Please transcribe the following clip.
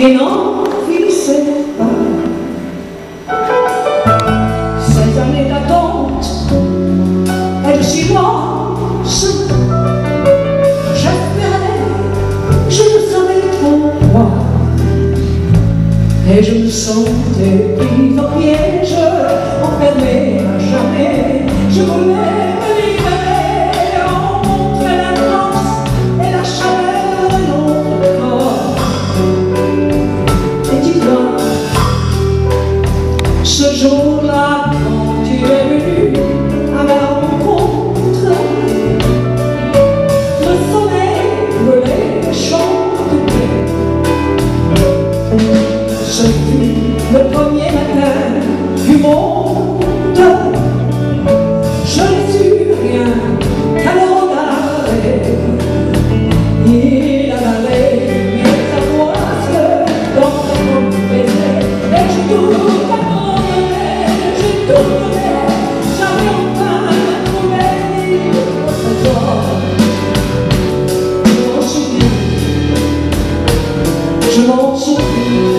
et n'en finissait pas. Ces années d'attente et de silence, j'espérais, je ne savais trop quoi, et je me sentais pris au piège, enfermé à jamais. Je voulais me libérer, en montrer la force et la chaleur de notre corps. Et dis-toi, ce jour-là, quand tu es venu à ma rencontre, le soleil brûlait les champs de blé. Ce fut le premier matin du monde. Je n'ai su rien qu'à le regarder. Il avalait mes angoisses dans mon baiser, et j'ai tout abandonné, j'ai tout donné. J'avais enfin trouvé le trésor. Je m'en souviens, je m'en souviens.